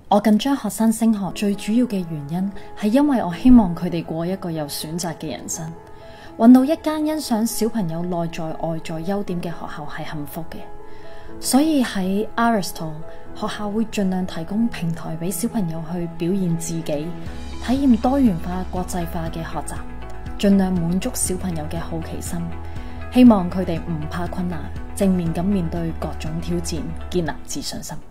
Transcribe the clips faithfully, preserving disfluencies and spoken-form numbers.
我緊張學生升學最主要嘅原因係因為我希望佢哋過一個有選擇嘅人生，揾到一間欣賞小朋友內在外在優點嘅學校係幸福嘅。所以喺 Aristotle 學校會盡量提供平台俾小朋友去表現自己，體驗多元化國際化嘅學習，盡量滿足小朋友嘅好奇心，希望佢哋唔怕困難，正面咁面對各種挑戰，建立自信心。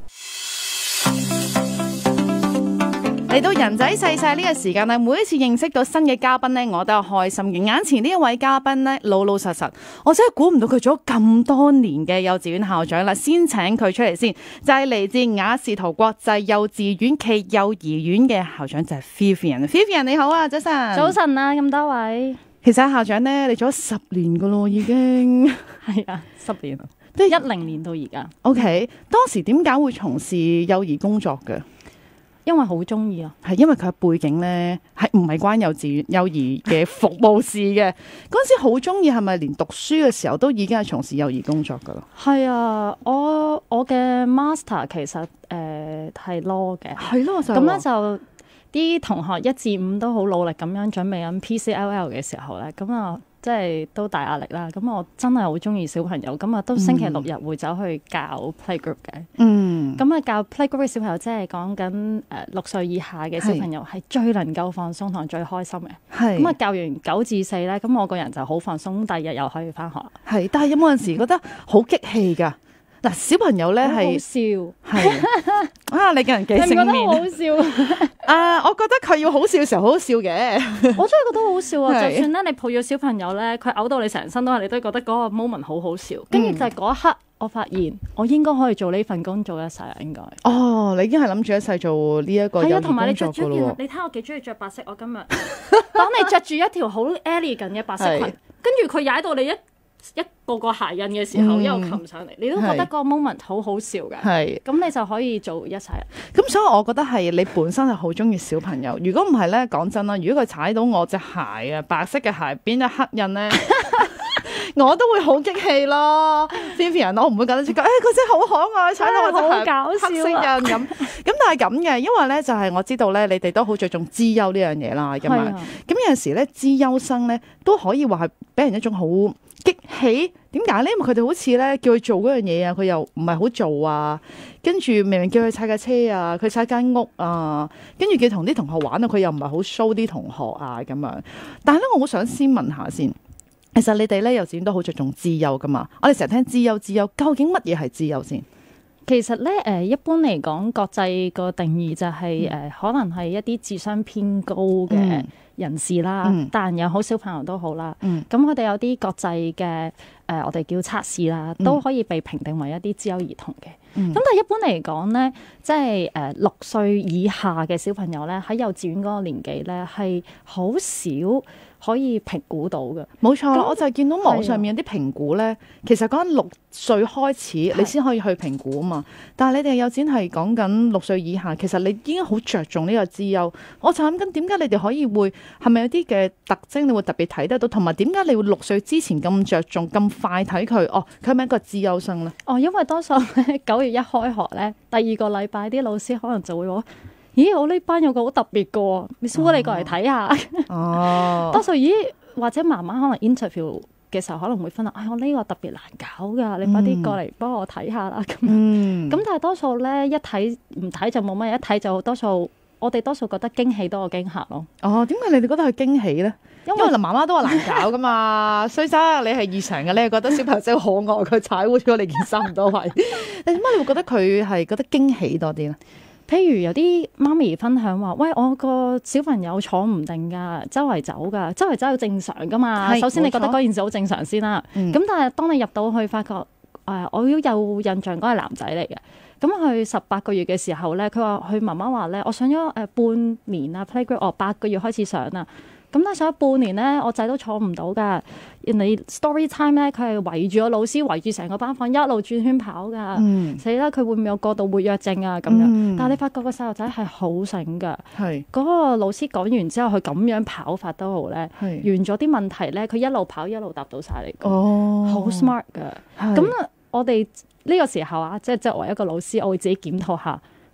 嚟到人仔細細呢個時間咧，每一次認識到新嘅嘉賓咧，我都係開心嘅。眼前呢一位嘉賓咧，老老實實，我真係估唔到佢做咗咁多年嘅幼稚園校長啦。先請佢出嚟先，就係、是、嚟自雅士圖國際幼稚園暨幼兒園嘅校長，就係 Vivian。Vivian 你好啊，早晨。 早晨啊，咁多位。 其實校長咧，你做咗十年噶咯，已經係啊，十年啊，即係一零年到而家。 OK， 當時點解會從事幼兒工作嘅？ 因為好中意啊， 係因為佢嘅背景咧，係唔係關幼稚園幼兒嘅服務事嘅？嗰陣時好中意，係咪連讀書嘅時候都已經係從事幼兒工作噶啦？ 係啊，我我嘅 master 其實誒係 law 嘅， 係咯， 咁咧就啲同學一至五都好努力咁樣準備緊 P C L L 嘅時候咧，咁啊即係都大壓力啦。咁我真係好中意小朋友，咁啊都星期六日會走去教 playgroup 嘅。嗯，咁啊教 playgroup 嘅小朋友，即係講緊誒六歲以下嘅小朋友係最能夠放鬆同最開心嘅。係咁啊教完九至四咧，咁我個人就好放鬆，第二日又可以翻學。係， 但係有冇陣時覺得好激氣㗎？嗱，小朋友咧係好笑， 係啊！你個人幾正面， 好笑啊！我覺得佢要好笑嘅時候好好笑嘅， 我真係覺得好好笑啊！就算咧你抱住小朋友咧，佢嘔到你成身都係，你都覺得嗰個 moment 好好笑。跟住就係嗰一刻，我發現我應該可以做呢份工做一世啊！應該哦，你已經係諗住一世做呢一個幼兒工作㗎咯喎。 你睇我幾中意着白色，我今日當你着住一條好 elegant 嘅白色裙，跟住佢踩到你一一個個鞋印嘅時候，嗯、一路擒上嚟，你都覺得個 moment 好好笑嘅。係，咁你就可以做一世。 咁所以我覺得係你本身係好中意小朋友。如果唔係咧，講真啦，如果佢踩到我隻鞋啊，白色嘅鞋邊隻黑印咧，我都會好激氣咯。Vivian，我唔會覺得自己，誒、哎，佢真係好可愛，踩到我隻鞋黑色印咁。咁但係咁嘅，因為咧就係、是、我知道咧，你哋都好着重資優呢樣嘢啦。咁啊，咁有陣時咧，資優生咧都可以話係俾人一種好激氣，點解咧？因為佢哋好似咧叫佢做嗰樣嘢啊，佢又唔係好做啊。跟住明明叫佢踩架車啊，佢踩間屋啊。跟住叫同啲同學玩啊，佢又唔係好 show 啲同學啊咁樣。但係咧，我好想先問下先，其實你哋咧幼稚園都好着重資優噶嘛？我哋成日聽資優資優，究竟乜嘢係資優先？ 其實咧，誒一般嚟講，國際個定義就係、是、誒、嗯，可能係一啲智商偏高嘅人士啦，嗯、大人又好，小朋友都好啦。咁佢哋有啲國際嘅誒、呃，我哋叫測試啦，都可以被評定為一啲資優兒童嘅。咁、嗯、但係一般嚟講咧，即係誒六歲以下嘅小朋友咧，喺幼稚園嗰個年紀咧，係好少可以評估到嘅。冇錯啦，我就係見到網上面有啲評估咧，其實講緊六歲開始你先可以去評估啊嘛。但係你哋幼稚園係講緊六歲以下，其實你已經好着重呢個資優。我就諗緊點解你哋可以會係咪有啲嘅特徵你會特別睇得到，同埋點解你會六歲之前咁着重咁快睇佢？哦，佢係咪一個資優生咧？哦，因為多數九月一開學咧，第二個禮拜啲老師可能就會話：咦，我呢班有個好特別嘅，Miss Wu，你過嚟睇下。哦，多數咦，或者媽媽可能 interview 嘅時候可能會分享：哎，我呢個特別難搞㗎，你快啲過嚟幫我睇下啦。咁，嗯，咁但係多數咧一睇唔睇就冇乜，一睇就多數。我哋多數覺得驚喜多過驚嚇咯。哦，點解你哋覺得佢驚喜咧？因為嗱，媽媽都話難搞噶嘛。衰仔，你係異常嘅，你係覺得小朋友真係可愛，佢踩污咗你件衫唔多位。你點解你會覺得佢係覺得驚喜多啲咧？譬如有啲媽咪分享話：喂，我個小朋友坐唔定㗎，周圍走㗎，周圍走好正常噶嘛。首先你覺得嗰件事好正常先啦。咁、嗯、但係當你入到去發覺，誒、呃，我要有印象嗰係男仔嚟嘅。咁佢十八個月嘅時候咧，佢話佢媽媽話咧，我上咗誒半年啊 playgroup，哦八個月開始上啦。咁但係上咗半年咧，我仔都坐唔到㗎。人哋 story time 咧，佢係圍住個老師，圍住成個班房一路轉圈跑㗎。死啦！佢會唔會有過度活躍症啊？咁樣。嗯、但係你發覺個細路仔係好醒㗎。係嗰個老師講完之後，佢咁樣跑法都好咧。係完咗啲問題咧，佢一路跑一路答到晒嚟。哦，好 smart 㗎。咁我哋呢個時候啊，即係作為一個老師，我會自己檢討下，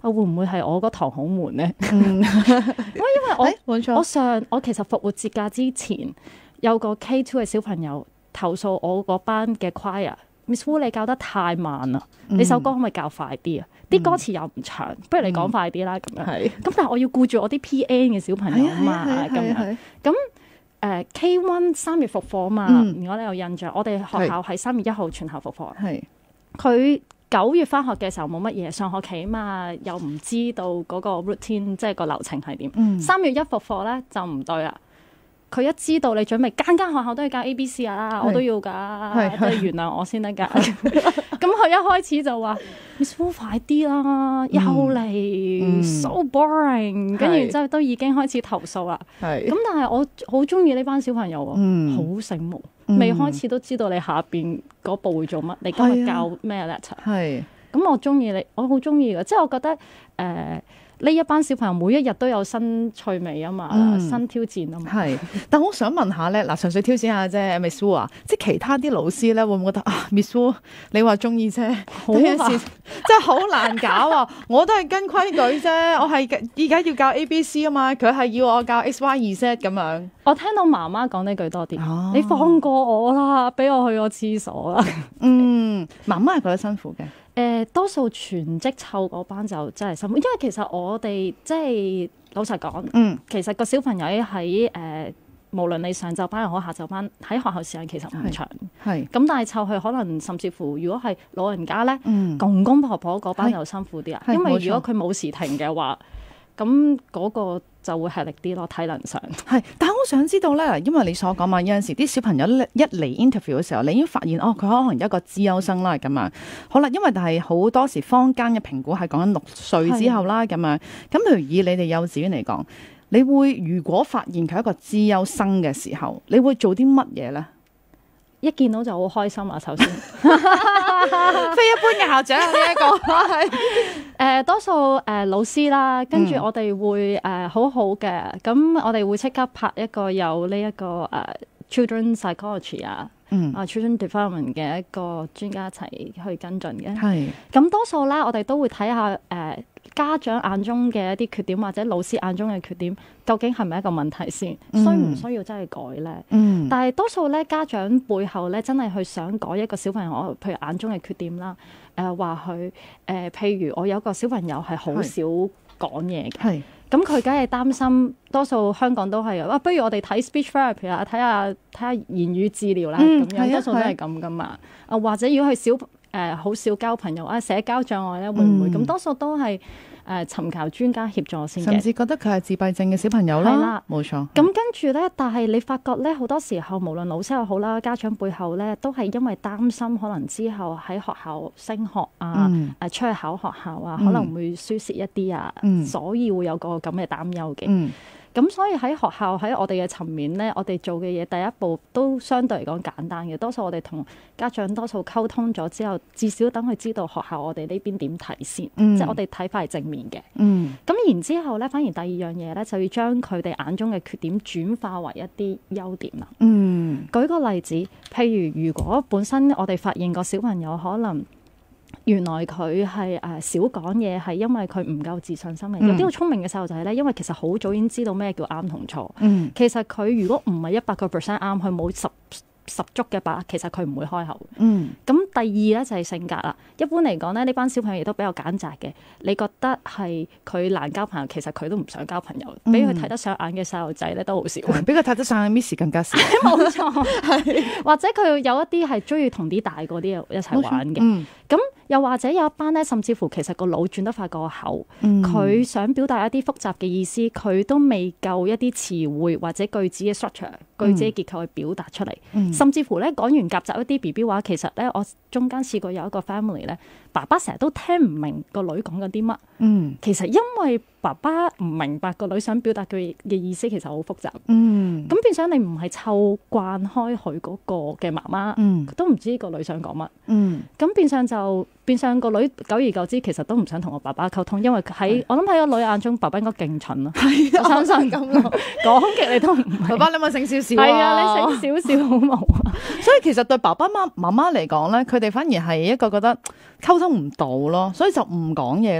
啊會唔會係我嗰堂好悶咧？ 嗯， 因為我冇錯， 我上我其實復活節假之前有個 K two 嘅小朋友投訴我嗰班嘅 choir，Miss Wu 你教得太慢啦， 嗯你首歌可唔可以教快啲啊？啲歌詞又唔長，不如你講快啲啦咁樣。 係咁但係我要顧住我啲 P N 嘅小朋友啊嘛， 係咁樣係咁誒 K one 三月復課啊嘛， 嗯如果你有印象，我哋學校係三月一號全校復課。 係佢九月翻學嘅時候冇乜嘢，上學期啊嘛，又唔知道嗰個 routine 即係個流程係點。 嗯三月一復課咧就唔對啦。佢一知道你準備間間學校都要教 A B C 啊，我都要㗎，即係原諒我先得㗎。咁佢一開始就話 Miss Wu 快啲啦，又嚟 so boring，跟住之後都已經開始投訴啦。 係咁但係我好中意呢班小朋友喎，好醒目，未開始都知道你下邊嗰步會做乜，你今日教咩 letter。 係咁我中意你，我好中意嘅，即係我覺得誒。呢一班小朋友每一日都有新趣味啊嘛，嗯、新挑戰啊嘛。係， 但我想問下咧，嗱，純粹挑戰下啫 ，Miss Wu 啊，即係其他啲老師咧，會唔會覺得啊 ，Miss Wu 你話中意啫， 好難， 真係好難搞啊！我都係跟規矩啫，我係而家要教 A B C 啊嘛，佢係要我教 X Y Z 咁樣。 我聽到媽媽講呢句多啲， 哦、 你放過我啦，俾我去個廁所啦。 嗯，媽媽係覺得辛苦嘅。 誒、呃、多數全職湊嗰班就真係辛苦，因為其實我哋即係老實講，嗯，其實個小朋友喺誒、呃，無論你上晝班又好下晝班，喺學校時間其實唔長，係咁，但係湊佢可能甚至乎，如果係老人家咧，嗯、公公婆婆嗰班又辛苦啲啊，因為如果佢冇時停嘅話，咁嗰個就會吃力啲咯，體能上。 係，但係我想知道咧，因為你所講嘛，有陣時啲小朋友一嚟 interview 嘅時候，你已經發現哦，佢可能一個資優生啦咁樣。好啦，因為但係好多時坊間嘅評估係講緊六歲之後啦咁樣。咁譬如以你哋幼稚園嚟講，你會如果發現佢係一個資優生嘅時候，你會做啲乜嘢咧？ 一見到就好開心啊！首先， 非一般嘅校長呢一個係誒多數誒、呃、老師啦，跟住我哋會誒、呃、好好嘅，咁我哋會即刻拍一個有呢、這、一個誒、呃、children psychology 啊，嗯啊 children development 嘅一個專家一齊去跟進嘅。係咁是多數咧，我哋都會睇下誒。呃家長眼中嘅一啲缺點，或者老師眼中嘅缺點，究竟係咪一個問題先？需唔需要真係改咧？嗯、但係多數咧，家長背後咧，真係去想改一個小朋友，譬如眼中嘅缺點啦。誒話佢誒，譬如我有個小朋友係好少講嘢嘅，咁佢梗係擔心。多數香港都係啊，不如我哋睇 speech therapy 啊，睇下睇下言語治療啦，咁、嗯、樣多數都係咁噶嘛。啊，或者如果係小誒好、呃、少交朋友啊，社交障礙咧，會唔會咁？嗯、多數都係誒、呃、尋求專家協助先嘅。甚至覺得佢係自閉症嘅小朋友啦，係啦，冇錯。咁跟住咧，但係你發覺咧，好多時候無論老師又好啦，家長背後咧，都係因為擔心可能之後喺學校升學啊，誒、嗯呃、出去考學校啊，可能會輸蝕一啲啊，嗯、所以會有個咁嘅擔憂嘅。嗯咁所以喺學校喺我哋嘅層面咧，我哋做嘅嘢第一步都相對嚟講簡單嘅。多數我哋同家長多數溝通咗之後，至少等佢知道學校我哋呢邊點睇先，嗯、即係我哋睇法係正面嘅。咁、嗯、然之後咧，反而第二樣嘢咧，就要將佢哋眼中嘅缺點轉化為一啲優點啦。嗯、舉個例子，譬如如果本身我哋發現個小朋友可能，原來佢係誒少講嘢，係因為佢唔夠自信心嘅。嗯、有啲好聰明嘅細路仔咧，因為其實好早已經知道咩叫啱同錯。嗯、其實佢如果唔係一百個 percent 啱，佢冇十十足嘅把握，其實佢唔會開口。嗯，咁第二咧就係性格啦。一般嚟講咧，呢班小朋友亦都比較揀擇嘅。你覺得係佢難交朋友，其實佢都唔想交朋友。俾佢睇得上眼嘅細路仔咧都好少，俾佢睇得上眼 Miss 更加少。冇錯，係或者佢有一啲係中意同啲大個啲一齊玩嘅。嗯，咁又或者有一班咧，甚至乎其實個腦轉得快過口，佢、嗯、想表達一啲複雜嘅意思，佢都未夠一啲詞彙或者句子嘅 structure、句子嘅結構去表達出嚟。嗯、甚至乎咧講完夾雜一啲 B B 話，其實咧我中間試過有一個 family 咧，爸爸成日都聽唔明個女講緊啲乜。嗯，其實因為爸爸唔明白個女想表達嘅嘅意思，其實好複雜。嗯，咁變相你唔係湊慣開佢嗰個嘅媽媽，嗯，都唔知個女想講乜。嗯，咁變相就變相個女久而久之，其實都唔想同我爸爸溝通，因為喺是我諗喺個女眼中，爸爸應該勁蠢咯。係啊，我相信咁咯，講極你都唔明。爸爸你咪醒少少。係啊，你醒少少好冇啊。 所以其實對爸爸媽媽媽嚟講咧，佢哋反而係一個覺得溝通唔到咯，所以就唔講嘢咯。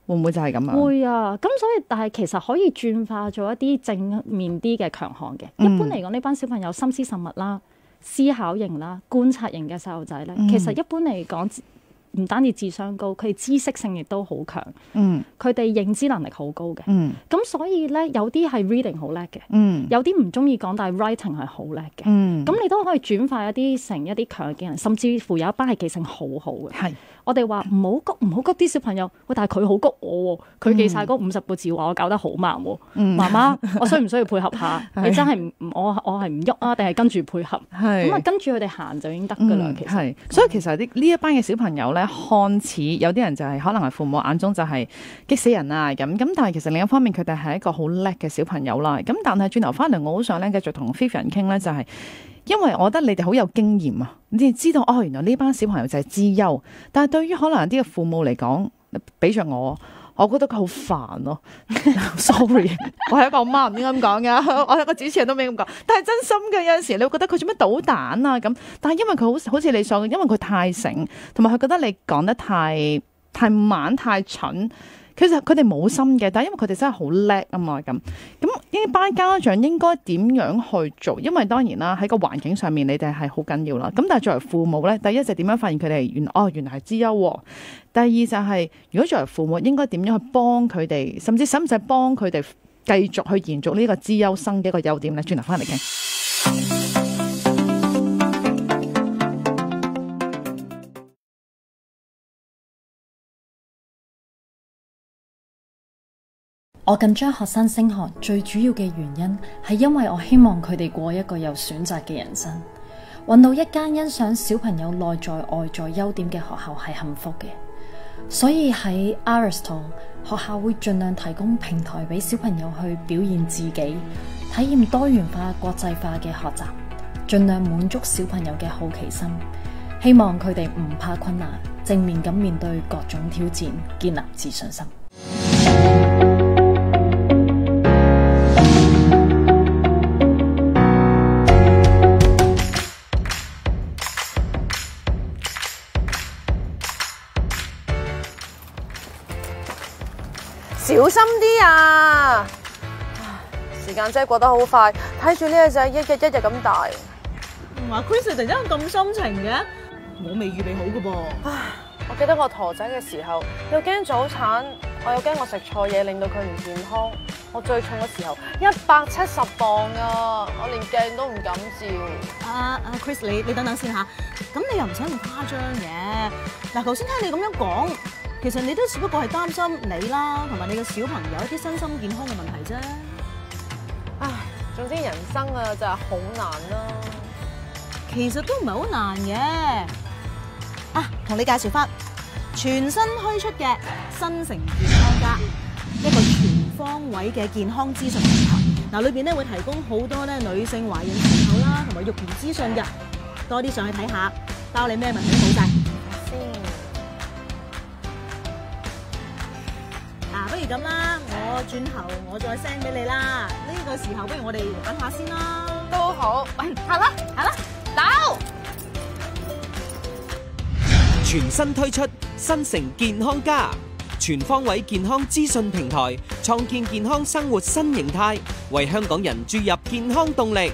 會唔會就係咁樣？ 會啊，咁所以但係其實可以轉化做一啲正面啲嘅強項嘅。 嗯、 一般嚟講，呢班小朋友心思慎密啦、思考型啦、觀察型嘅細路仔咧， 嗯、 其實一般嚟講唔單止智商高，佢知識性亦都好強。 嗯， 佢哋認知能力好高嘅。 嗯， 咁所以咧，有啲係 reading 好叻嘅。 嗯， 有啲唔中意講，但係 writing 係好叻嘅。 嗯， 咁你都可以轉化一啲成一啲強嘅人，甚至乎有一班係記性好好嘅。 係。 我哋話唔好谷唔好谷啲小朋友，喂！但係佢好谷我喎，佢記晒嗰五十個字話我搞得好慢喎。 嗯、 媽媽，我需唔需要配合下？你真係唔我我係唔喐啊，定係跟住配合？咁啊，跟住佢哋行就已經得㗎啦。 嗯、 其實， 係，所以其實呢呢一班嘅小朋友咧，看似有啲人就係、是、可能係父母眼中就係激死人啊咁，咁但係其實另一方面佢哋係一個好叻嘅小朋友啦。咁但係轉頭翻嚟，我好想咧繼續同 Vivian 傾咧，就係、是。因為我覺得你哋好有經驗啊，你哋知道哦，原來呢班小朋友就係資優，但係對於可能有啲嘅父母嚟講，俾着我，我覺得佢好煩咯。Sorry， 我係一個媽，唔應該咁講噶，我係一個主持人都未咁講，但係真心嘅有陣時，你會覺得佢做咩搗蛋啊咁，但係因為佢好好似你所，因為佢太醒，同埋佢覺得你講得太太慢太蠢。其實佢哋冇心嘅，但係因為佢哋真係好叻啊嘛，咁咁呢班家長應該點樣去做？因為當然啦，喺個環境上面你哋係好緊要啦。咁但係作為父母咧，第一就點樣發現佢哋原哦原來係資優，第二就係、是、如果作為父母應該點樣去幫佢哋，甚至使唔使幫佢哋繼續去延續呢個資優生嘅一個優點咧？轉頭翻嚟傾。 我緊張學生升學最主要嘅原因係因為我希望佢哋過一個有選擇嘅人生，揾到一間欣賞小朋友內在外在優點嘅學校係幸福嘅。所以喺 Aristotle 學校會盡量提供平台俾小朋友去表現自己，體驗多元化國際化嘅學習，盡量滿足小朋友嘅好奇心，希望佢哋唔怕困難，正面咁面對各種挑戰，建立自信心。 小心啲啊！時間真係過得好快，睇住呢隻一日一日咁大。 唔話 Chris 突然間咁深情嘅，我未預備好㗎噃。 唉，我記得我陀仔嘅時候，又驚早產，我又驚我食錯嘢令到佢唔健康。我最重嘅時候一百七十磅啊，我連鏡都唔敢照。 啊啊 Chris，你你等等先吓，咁你又唔使咁誇張嘅。嗱，頭先聽你咁樣講。其實你都只不過係擔心你啦，同埋你嘅小朋友一啲身心健康嘅問題啫。 唉，總之人生啊就係好難啦。 其實都唔係好難嘅。啊，同你介紹翻全新推出嘅新城健康家，一個全方位嘅健康資訊平台。嗱，裏邊咧會提供好多咧女性懷孕前後啦，同埋育兒資訊嘅，多啲上去睇下，包你咩問題都冇晒。不如咁啦，我轉頭我再 send 俾你啦。呢、這個時候不如我哋等下先啦。 都好， 喂，行啦，行啦，走。 全新推出新城健康家，全方位健康資訊平台，創建健康生活新形態，為香港人注入健康動力。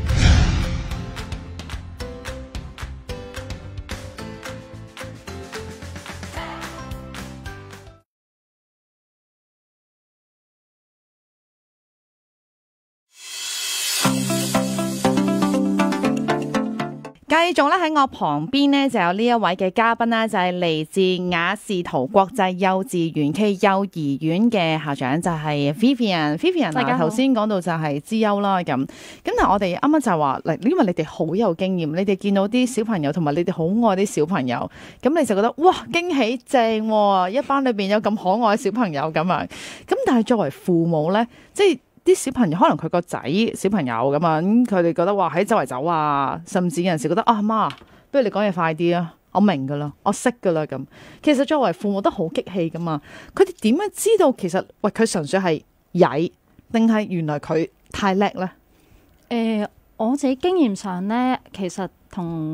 繼續咧喺我旁邊呢，就有呢一位嘅嘉賓啦，就係、是、嚟自雅士圖國際幼稚園暨幼兒園嘅校長，就係 Vivian。Vivian 嗱，頭先講到就係資優啦，咁咁但係我哋啱啱就話，嗱，因為你哋好有經驗，你哋見到啲小朋友同埋你哋好愛啲小朋友，咁你就覺得哇驚喜正、啊，一班裏邊有咁可愛嘅小朋友咁樣。咁但係作為父母咧，即係。啲小朋友可能佢個仔小朋友咁啊，咁佢哋覺得話喺周圍走啊，甚至有陣時覺得啊媽，不如你講嘢快啲啊，我明噶啦，我識噶啦咁。其實作為父母都好激氣噶嘛，佢哋點樣知道其實喂佢純粹係曳，定係原來佢太叻咧？ 誒、呃，我自己經驗上咧，其實同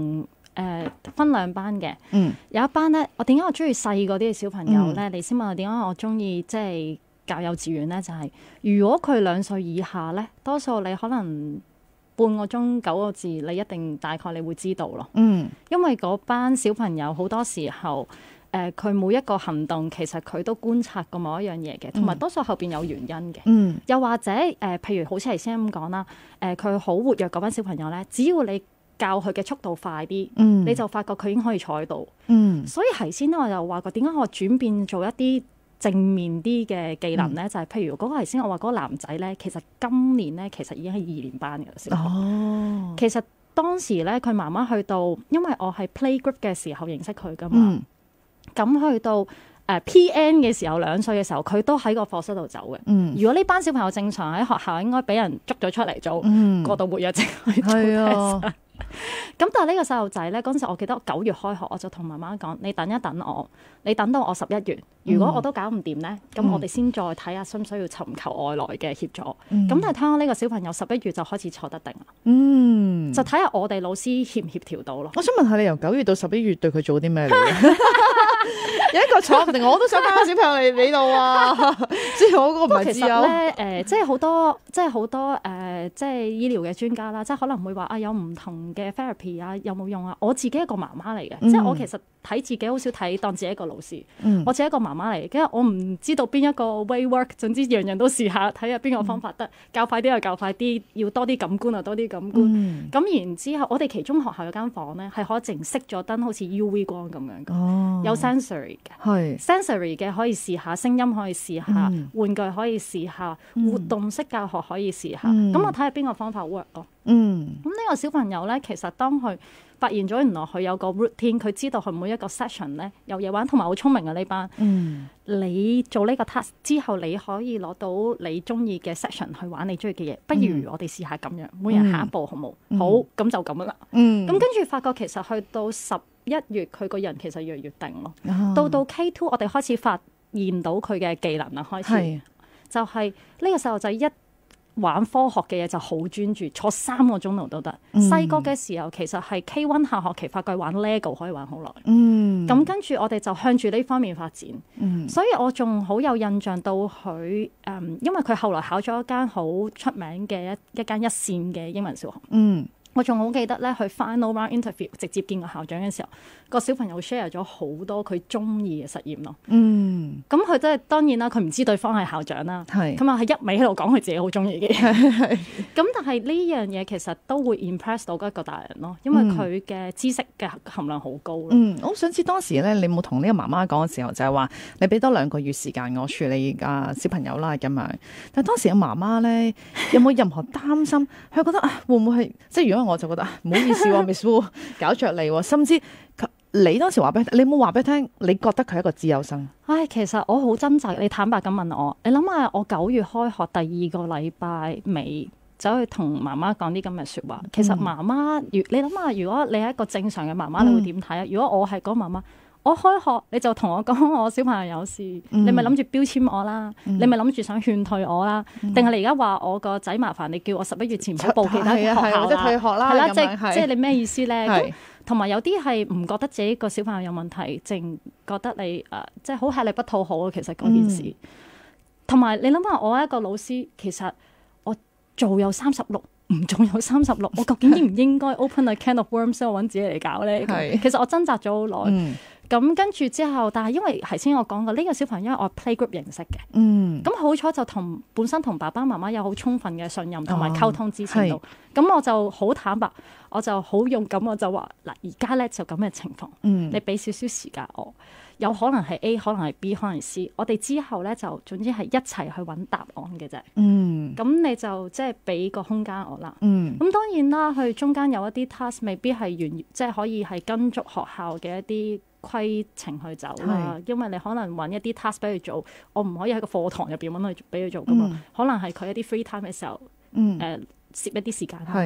誒分兩班嘅， 嗯有一班咧，我點解我中意細嗰啲嘅小朋友咧？ 嗯你先問我點解我中意即係教幼稚園咧？就係、是、如果佢兩歲以下咧，多數你可能半個鐘九個字，你一定大概你會知道咯。 嗯因為嗰班小朋友好多時候，誒、呃、佢每一個行動其實佢都觀察過某一樣嘢嘅，同埋多數後邊有原因嘅。 嗯又或者誒、呃，譬如好似係先咁講啦，誒佢好活躍嗰班小朋友咧，只要你教佢嘅速度快啲， 嗯你就發覺佢已經可以坐喺度。 嗯所以係先我又話過點解我轉變做一啲正面啲嘅技能咧， 嗯就係譬如嗰個係先我話嗰個男仔咧，其實今年咧其實已經係二年班嘅小朋友。 哦， 其實當時咧佢媽媽去到，因為我係 playgroup 嘅時候認識佢噶嘛， 嗯咁、去到誒、呃、P N 嘅時候兩歲嘅時候，佢都喺個課室度走嘅。 嗯如果呢班小朋友正常喺學校應該俾人捉咗出嚟做、 嗯過度活躍症去做係 test 啊。 咁但係呢個細路仔咧，嗰陣時我記得我九月開學，我就同媽媽講：你等一等我，你等到我十一月，如果我都搞唔掂咧，咁、 嗯我哋先再睇下需唔需要尋求外來嘅協助。咁、 嗯但係睇下呢個小朋友十一月就開始坐得定啦， 嗯， 就睇下我哋老師協唔協調到咯。 我想問下你由九月到十一月對佢做啲咩嚟嘅？有一個坐唔定，我都想帶個小朋友嚟你度啊！雖然我嗰個唔不過其實係自由。 咧，誒、呃，即係好多，即係好多，誒、呃，即係醫療嘅專家啦，即係可能會話啊，有唔同嘅 therapy 啊，有冇用啊？我自己一個媽媽嚟嘅， 嗯即係我其實睇自己好少睇當自己一個老師， 嗯我自己一個媽媽嚟嘅，因為我唔知道邊一個 way work，總之樣樣都試下，睇下邊個方法得，教快啲就教快啲，要多啲感官就多啲感官。 嗯咁、然之後，我哋其中學校有間房咧，係可以淨熄咗燈，好似 U V 光咁樣嘅， 哦， 有 sensory 嘅。 係 sensory 嘅可以試下，聲音可以試下， 嗯玩具可以試下，活動式教學可以試下。咁、 嗯我睇下邊個方法 work 咯。 嗯咁呢個小朋友咧，其實當佢發現咗原來佢有個 routine，佢知道佢每一個 session 咧有嘢玩，同埋好聰明嘅呢班。 嗯你做呢個 task 之後，你可以攞到你中意嘅 session 去玩你中意嘅嘢。不如我哋試下咁樣，每人下一步好冇？ 嗯好，咁就咁啦。 嗯， 咁跟住發覺其實去到十一月，佢個人其實越嚟越定咯。 啊到到 K two，我哋開始發現到佢嘅技能啦，開始係就係呢個細路仔一玩科學嘅嘢就好專注，坐三個鐘頭都得。 嗯細個嘅時候其實係 K one 下學期發覺玩 LEGO 可以玩好耐， 嗯咁跟住我哋就向住呢方面發展。 嗯所以我仲好有印象到佢誒、嗯，因為佢後來考咗一間好出名嘅一一間一線嘅英文小學。 嗯我仲好記得咧，去 final round interview 直接見個校長嘅時候，個小朋友 share 咗好多佢中意嘅實驗咯。 嗯咁佢真係當然啦，佢唔知對方係校長啦， 係咁啊係一味喺度講佢自己好中意嘅嘢。咁但係呢樣嘢其實都會 impress 到一個大人咯，因為佢嘅知識嘅含量好高咯。 嗯，我想知當時咧，你冇同呢個媽媽講嘅時候，就係話你俾多兩個月時間我處理啊小朋友啦咁樣。但係當時嘅媽媽咧，有冇任何擔心？佢覺得啊，會唔會係即係如果我就覺得啊唔好意思喎，Miss Wu 搞着你喎，甚至佢你當時話俾佢，你冇話俾佢聽，你覺得佢係一個資優生？ 唉，其實我好掙扎。你坦白咁問我，你諗下，我九月開學第二個禮拜尾走去同媽媽講啲咁嘅説話。其實媽媽，如你諗下，如果你係一個正常嘅媽媽，你會點睇啊？如果我係嗰個媽媽，我開學你就同我講我小朋友有事， 嗯你咪諗住標籤我啦，你咪諗住想勸退我啦，定係你而家話我個仔麻煩你叫我十一月前唔好報其他學係啊係啊校或者退學啦係啦，即咁樣係係即係你咩意思咧？ 係咁同埋有啲係唔覺得自己個小朋友有問題，淨覺得你誒、呃、即係好吃力不討好啊！其實嗰件事，同埋、你諗下，我一個老師，其實我做有三十六，唔做有三十六，我究竟應唔應該 open a can of worms 我揾自己嚟搞咧？ 係其實我掙扎咗好耐。 嗯咁跟住之後，但係因為頭先我講過呢個小朋友，因為我 playgroup 認識嘅， 嗯咁好彩就同本身同爸爸媽媽有好充分嘅信任同埋溝通支持到哦， 咁、我就好坦白，我就好勇敢，我就話嗱，而家咧就咁嘅情況， 嗯你俾少少時間我，有可能係 A，可能係 B，可能係 C，我哋之後咧就總之係一齊去揾答案嘅啫。 嗯咁你就即係俾個空間我啦。 嗯咁當然啦，佢中間有一啲 task 未必係完，即係可以係跟足學校嘅一啲規程去走啦。因為你可能揾一啲 task 俾佢做，我唔可以喺個課堂入邊揾佢俾佢做噶嘛。 嗯可能係佢一啲 free time 嘅時候，誒、 嗯呃、攝一啲時間啦。 係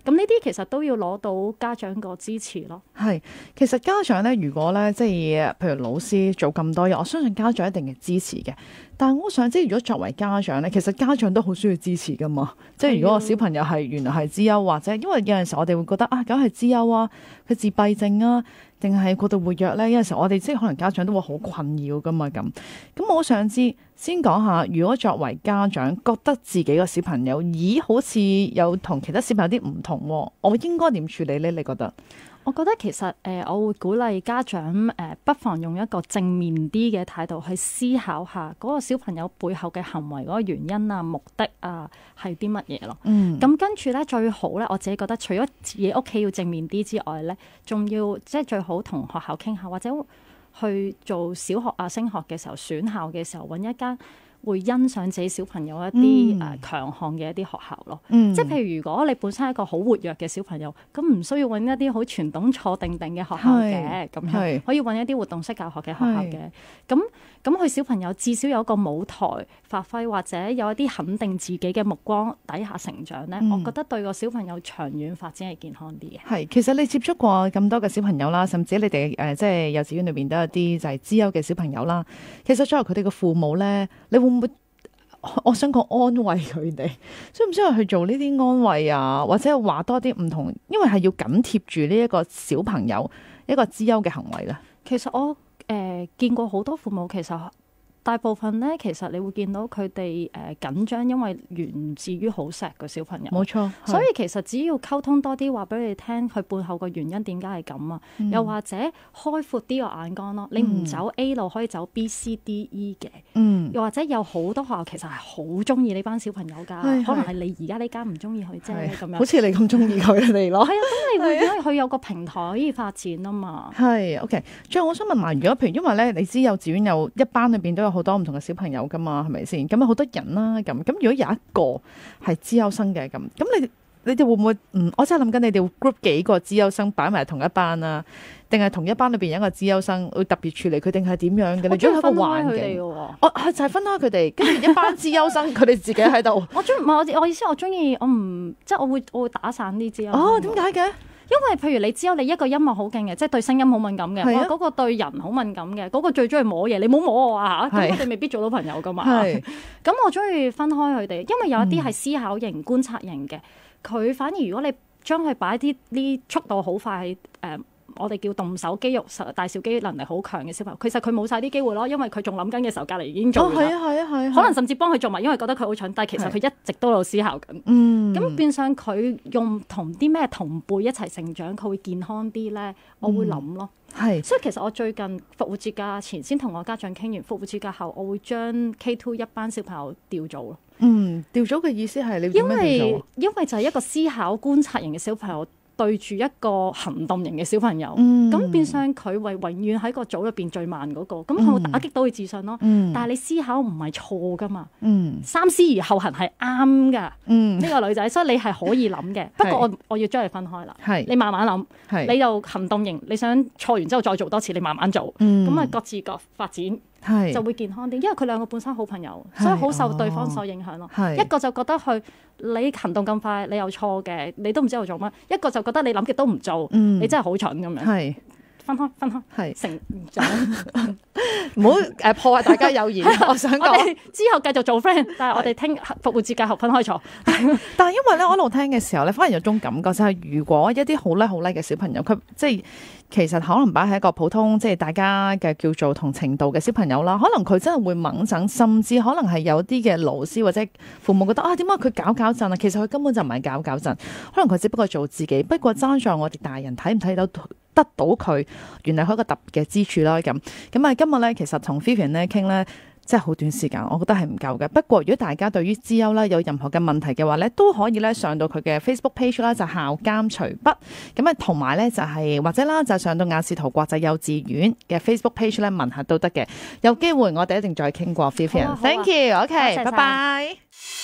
咁呢啲其實都要攞到家長個支持咯。 係，其實家長咧，如果咧即係譬如老師做咁多嘢，我相信家長一定係支持嘅。但係我想知，如果作為家長咧，其實家長都好需要支持噶嘛。即係如果個小朋友係原來係資優，或者因為有陣時我哋會覺得啊，梗係資優啊，佢自閉症啊，定係過度活躍咧？有陣時我哋即係可能家長都會好困擾噶嘛咁。咁我想知，先講下，如果作為家長覺得自己個小朋友，咦，好似有同其他小朋友啲唔同喎，我應該點處理咧？你覺得？ 我覺得其實誒、呃，我會鼓勵家長誒、呃，不妨用一個正面啲嘅態度去思考下嗰個小朋友背後嘅行為嗰個原因啊、目的啊係啲乜嘢咯。嗯，咁跟住咧最好咧，我自己覺得除咗自己屋企要正面啲之外咧，仲要即係最好同學校傾下，或者去做小學啊升學嘅時候選校嘅時候揾一間會欣賞自己小朋友一啲誒強項嘅一啲學校咯，嗯、即係譬如如果你本身係一個好活躍嘅小朋友，咁唔需要揾一啲好傳統坐定定嘅學校嘅，咁樣可以揾一啲活動式教學嘅學校嘅，咁咁佢小朋友至少有一個舞台發揮，或者有一啲肯定自己嘅目光底下成長咧，嗯、我覺得對個小朋友長遠發展係健康啲嘅。係， 其實你接觸過咁多嘅小朋友啦，甚至你哋誒、呃、即係幼稚園裏邊都有啲就係資優嘅小朋友啦。其實作為佢哋嘅父母咧，你會唔會？我想講安慰佢哋，需唔需要去做呢啲安慰啊？或者話多啲唔同，因為係要緊貼住呢一個小朋友一個資優嘅行為咧。 其實我誒、呃、見過好多父母，其實大部分咧，其實你會見到佢哋誒緊張，因為源自於好錫個小朋友。冇錯，所以其實只要溝通多啲，話俾你聽，佢背後個原因點解係咁啊？嗯、又或者開闊啲個眼光咯，你唔走 A 路，可以走 B、C、D、E 嘅。嗯，又或者有好多學校其實係好中意呢班小朋友㗎，是是可能係你而家呢間唔中意佢啫咁樣。 好似你咁中意佢哋咯。係啊， 咁你會因為佢有個平台可以發展啊嘛。係 OK。最後我想問埋，如果譬如因為咧，你知幼稚園有一班裏邊都有好多唔同嘅小朋友噶嘛，係咪先？咁啊好多人啦，咁咁如果有一個係資優生嘅咁，咁你你哋會唔會？嗯，我真係諗緊，你哋會 group 幾個資優生擺埋同一班啊？定係同一班裏邊有一個資優生會特別處理佢，定係點樣嘅？你中意分開佢哋嘅？我係就係分開佢哋，跟住一班資優生佢哋自己喺度。 我中唔係我我意思，我中意我唔即係我會我會打散啲資優生。 哦，點解嘅？ 因為譬如你知道你一個音樂好勁嘅，即係對聲音好敏感嘅，我嗰、啊嗰個對人好敏感嘅，嗰、嗰個最中意摸嘢，你冇摸我啊嚇，咁我哋未必做到朋友噶嘛。咁我中意分開佢哋，因為有一啲係思考型、嗯、觀察型嘅，佢反而如果你將佢擺啲呢速度好快誒。呃我哋叫動手肌肉大小肌能力好強嘅小朋友，其實佢冇晒啲機會咯，因為佢仲諗緊嘅時候，隔離已經做咗。哦，係啊，係啊，係啊。可能甚至幫佢做埋，因為覺得佢好蠢，但係其實佢一直都有思考緊。嗯。咁變相佢用同啲咩同輩一齊成長，佢會健康啲咧。我會諗咯。係、嗯。所以其實我最近復活節假前先同我家長傾完，復活節假後我會將 K 二一班小朋友調組咯。 嗯，調組嘅意思係你點樣調組？ 因為因為就係一個思考觀察型嘅小朋友。對住一個行動型嘅小朋友，咁、嗯、變相佢為永遠喺個組入邊最慢嗰、那個，咁佢會打擊到佢自信咯。嗯、但係你思考唔係錯噶嘛，嗯、三思而後行係啱噶。呢、嗯、個女仔，所以你係可以諗嘅。不過我我要將佢分開啦。是你慢慢諗，是你就行動型，你想錯完之後再做多次，你慢慢做。咁啊、嗯，各自各發展，是就會健康啲。因為佢兩個本身好朋友，是所以好受對方所影響咯。哦、一個就覺得佢。你行動咁快，你又錯嘅，你都唔知我做乜。一個就覺得你諗極都唔做，嗯、你真係好蠢咁樣。係是分開，分開係是成長， 唔好誒破壞大家友誼。我想講， 我之後繼續做 friend，但係我哋聽復活節假後分開坐。 但係因為咧，我一路聽嘅時候咧，反而有種感覺就係，如果一啲好叻好叻嘅小朋友，佢即係。其實可能擺喺一個普通即係大家嘅叫做同程度嘅小朋友啦，可能佢真係會猛整，甚至可能係有啲嘅老師或者父母覺得啊，點解佢搞搞震啊？其實佢根本就唔係搞搞震，可能佢只不過做自己。不過爭在我哋大人睇唔睇到得到佢原來佢一個特別嘅之處啦。咁咁啊，今日咧其實同 Vivian 咧傾咧。即係好短時間，我覺得係唔夠嘅。不過如果大家對於資優啦有任何嘅問題嘅話咧，都可以咧上到佢嘅 Facebook page 啦，就校監隨筆。咁啊，同埋咧就係、是、或者啦，就上到雅士圖國際幼稚園嘅 Facebook page 咧問下都得嘅。有機會我哋一定再傾過。Vivian，Thank you，OK，拜拜。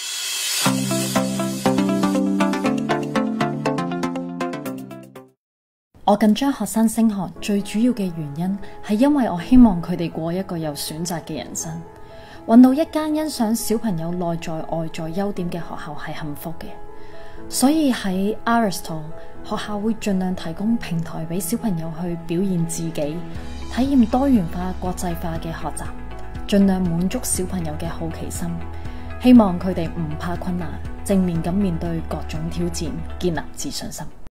我緊張學生升學最主要嘅原因係因為我希望佢哋過一個有選擇嘅人生，揾到一間欣賞小朋友內在外在優點嘅學校係幸福嘅。 所以喺 Aristotle， 學校會盡量提供平台俾小朋友去表現自己，體驗多元化、國際化嘅學習，盡量滿足小朋友嘅好奇心，希望佢哋唔怕困難，正面咁面對各種挑戰，建立自信心。